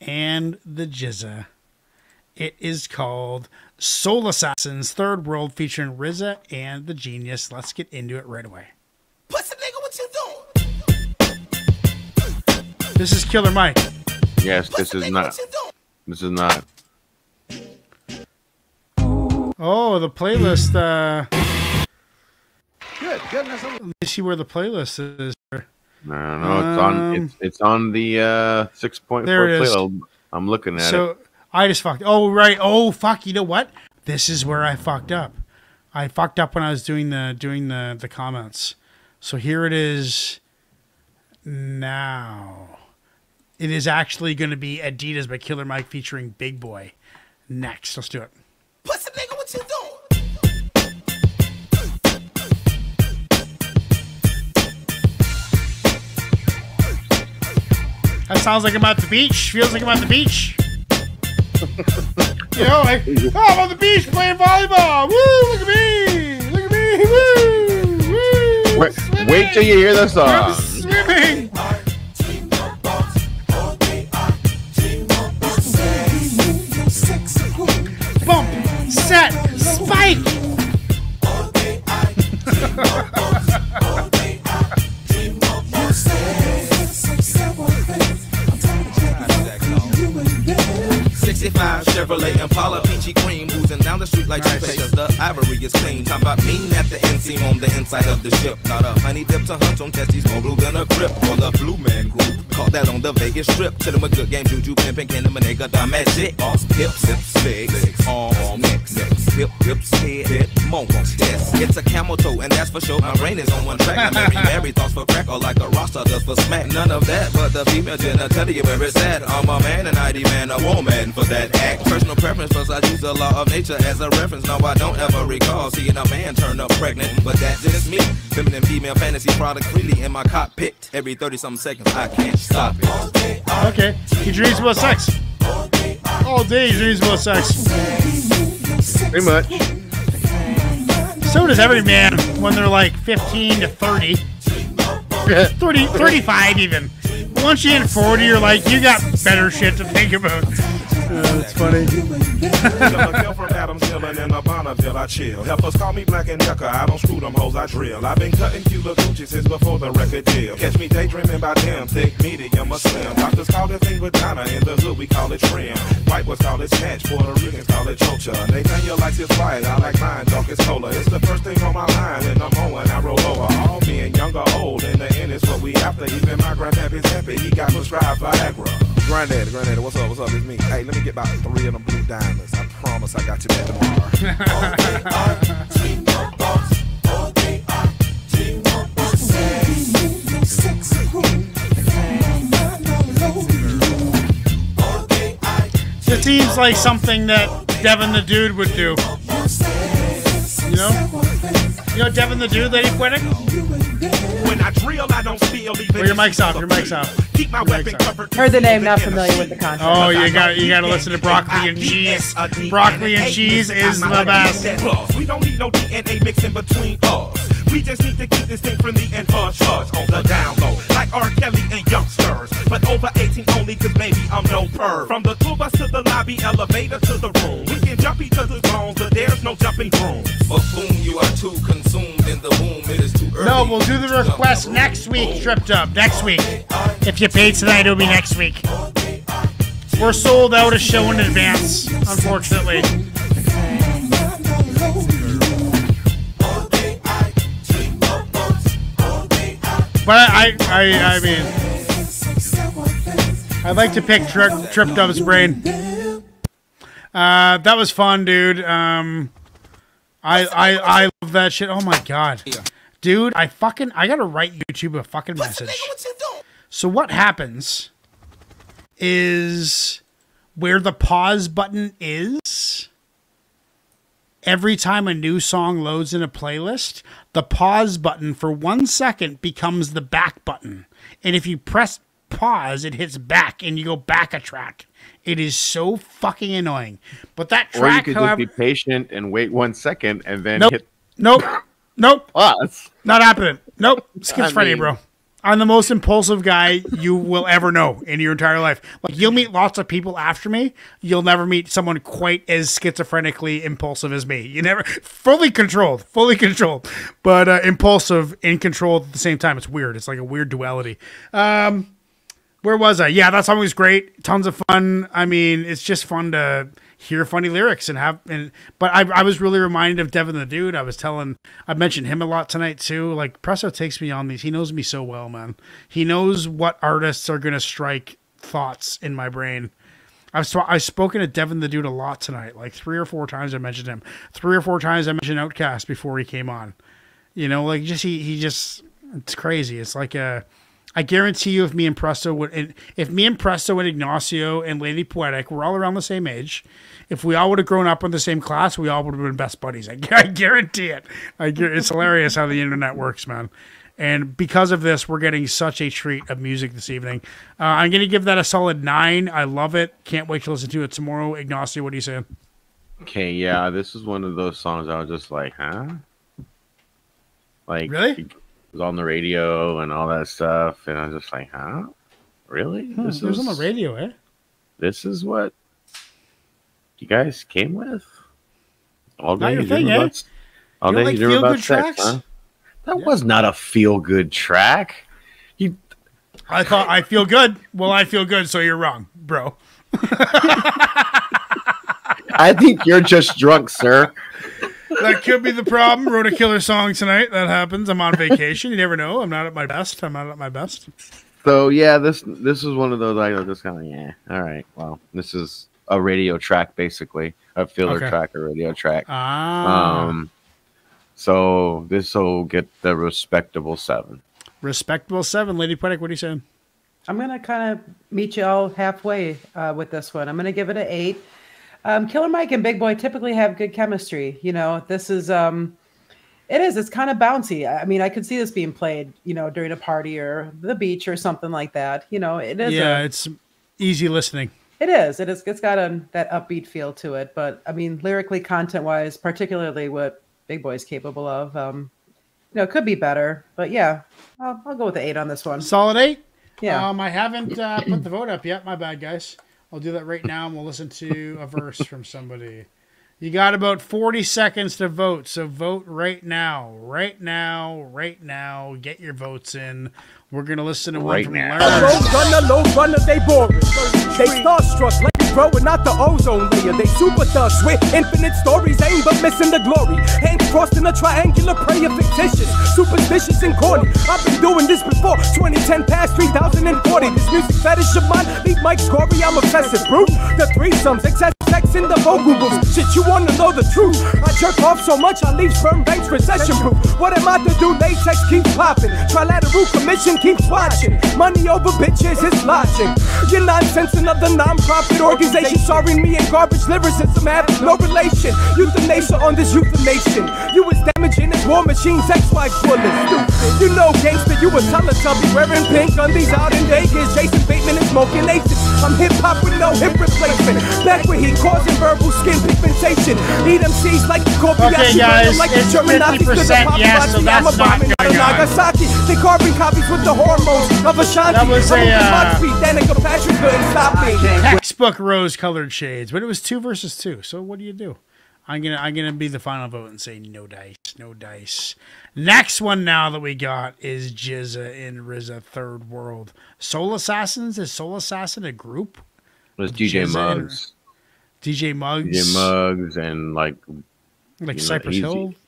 and the Jizza. It is called Soul Assassins Third World featuring RZA and the Genius. Let's get into it right away. Pussy nigga, what you doing? This is Killer Mike. Yes, this is not. This is not. Oh, the playlist. Good goodness. Let me see where the playlist is. No, it's on the 6.4 playlist. I'm looking at it. So I just fucked. Oh right. Oh fuck. You know what? This is where I fucked up. I fucked up when I was doing the comments. So here it is. Now, it is actually going to be Adidas by Killer Mike featuring Big Boy. Next, let's do it. Pussy nigga, what you doing? That sounds like I'm at the beach. Feels like I'm at the beach. You know, like, oh, I'm on the beach playing volleyball. Woo, look at me. Look at me. Woo, woo. Wait till you hear the song. I'm swimming. Bump, set, spike. Chevrolet Impala, peachy cream, oozing down the street like toothpaste. Cause the ivory is clean. Talking about mean at the inseam on the inside of the ship. Not a honey dip to hunt on testes, more blue than a grip. For the Blue Man Group, caught that on the Vegas Strip. To them a good game, juju, pimpin', candy, manega, magic. Hips, hips, legs, arms, necks, hip, hips, head, monk, yes. It's a camel toe, and that's for sure. My brain is on one track. I'm Mary thoughts for crack, or like a roster does for smack. None of that, but the female genitalia where it's at. I'm a man, and I demand a woman for that act. Personal preference, plus I use the law of nature as a reference. No, I don't ever recall seeing a man turn up pregnant, but that's just me. Feminine female fantasy product freely in my cockpit. Every 30-something seconds, I can't stop it. Okay, he dreams about sex. All day he dreams about sex. Pretty much. So does every man when they're like 15 to 30. 30, 35 even. Once you hit 40, you're like, you got better shit to think about. That's funny. From Adamsville and in the Bonneville, I chill. Helpers call me Black and Yucca. I don't screw them hoes, I drill. I've been cutting Cuba Gucci since before the record deal. Catch me daydreaming about them, thick, medium, or slim. Doctors call this thing vagina. In the hood, we call it trim. White boys call it snatch. Puerto Ricans call it chocha. Nathaniel likes his white. I like mine, dark as cola. It's the first thing on my mind when I'm on when I roll over. All being young or old, in the end, it's what we after. Even my grandpappy's happy. He got prescribed Viagra. Granddaddy, what's up, it's me. Hey, let me get about 3 of them blue diamonds. I promise I got you back tomorrow. It seems like something that Devin the Dude would do. You know? You know Devin the Dude, Lady Poetic? When I drill, I don't steal. Well, your mic's off, your mic's off. Keep my weapon covered. Heard the name, not familiar with the concept. Oh, you got to listen to Broccoli and Cheese. Broccoli and Cheese is the best. We don't need no DNA mixing between us. We just need to keep this thing friendly and hush on the down low, like R. Kelly and youngsters. But over 18 only, cause baby, I'm no perv. From the tour bus to the lobby, elevator to the room. We can jump each other's bones, but there's no jumping room. Buffoon, you are too consumed in the womb. It is too early. No, we'll do the request next week, Tripped Up. Next week. If you paid tonight, it'll be next week. We're sold out a show in advance, unfortunately. But I mean, I'd like to pick Tripped Up's brain. That was fun, dude. I love that shit. Oh my god, dude, I gotta write YouTube a fucking message. So what happens is where the pause button is. Every time a new song loads in a playlist, the pause button for 1 second becomes the back button. And if you press pause, it hits back and you go back a track. It is so fucking annoying. But that track, or you could however, just be patient and wait 1 second and then nope, hit nope, pause. not happening. Nope, schizophrenia, bro. I'm the most impulsive guy you will ever know in your entire life. Like, you'll meet lots of people after me. You'll never meet someone quite as schizophrenically impulsive as me. You never fully controlled, but impulsive and controlled at the same time. It's weird. It's like a weird duality. Where was I? Yeah, that song was great. Tons of fun. I mean, it's just fun to hear funny lyrics but I was really reminded of Devin the Dude. I mentioned him a lot tonight too. Like, Presto takes me on these. He knows me so well, man. He knows what artists are going to strike thoughts in my brain. I've spoken to Devin the Dude a lot tonight. Like 3 or 4 times I mentioned him. 3 or 4 times I mentioned Outkast before he came on. You know, like he just, it's crazy. It's like I guarantee you, if me and Presto and Ignacio and Lady Poetic were all around the same age, if we all would have grown up in the same class, we all would have been best buddies. I guarantee it. It's hilarious how the internet works, man. And because of this, we're getting such a treat of music this evening. I'm going to give that a solid 9. I love it. Can't wait to listen to it tomorrow. Ignacio, what are you saying? Okay, yeah, this is one of those songs I was just like, huh? Like, really? Was on the radio and all that stuff, and I was just like, huh? Really? It was on the radio, eh? This is what you guys came with? All day you dream about, all day you dream about sex, huh? That was not a feel-good track. I thought I feel good. Well, I feel good, so you're wrong, bro. I think you're just drunk, sir. That could be the problem. Wrote a killer song tonight. That happens. I'm on vacation. You never know. I'm not at my best. So yeah, this is one of those I was just kind of yeah. All right. Well, this is a radio track, basically a filler track, a radio track. So this will get the respectable 7. Respectable 7. Lady Poetic, what are you saying? I'm gonna kind of meet you all halfway with this one. I'm gonna give it an 8. Killer Mike and Big Boy typically have good chemistry. You know, this is, it's kind of bouncy. I mean, I could see this being played, you know, during a party or the beach or something like that. You know, it is. Yeah, it's easy listening. It is. It's got that upbeat feel to it. But I mean, lyrically, content-wise, particularly what Big Boy's capable of, you know, it could be better. But yeah, I'll go with the 8 on this one. Solid 8? Yeah. I haven't put the vote up yet. My bad, guys. I'll do that right now, and we'll listen to a verse from somebody. You got about 40 seconds to vote, so vote right now. Right now. Get your votes in. We're going to listen to one from Larry. Low runner, they boring. They starstruck like growing out the ozone layer. They super thugs with infinite stories, ain't but missing the glory. Hands crossed in a triangular prayer, fictitious, superstitious and corny. I've been doing this before 2010 past 3040. This music fetish of mine, leave Mike Scory, I'm obsessive, bro. The threesomes, excess sex in the vocal booth. Shit, you wanna know the truth? I jerk off so much, I leave sperm banks recession proof. What am I to do? Latex keeps popping. Trilateral commission keeps watching. Money over bitches is logic. Your nonsense and other non-profit organization sorry me and garbage lyricism have no relation. Euthanasia on this euthanasia. You was damaging as war machines, ex-wife bullets. You know gangster, you a Teletubby wearing pink undies out in Vegas. Jason Bateman is smoking aces. I'm hip-hop with no hip replacement. Back where he causing verbal skin pigmentation. Eat MCs like the Okay guys, like it's 50% yes, so that's not going on. Nagasaki, they carbon copies with the hormones of Ashanti. That was Danica Patrick couldn't stop me. Textbook rose-colored shades, but it was 2 versus 2. So what do you do? I'm gonna be the final vote and say no dice. Next one now that we got is Jizza in RZA Third World. Soul Assassins, is Soul Assassin a group? It was DJ Muggs. DJ Muggs. DJ Muggs and like Cypress Hill.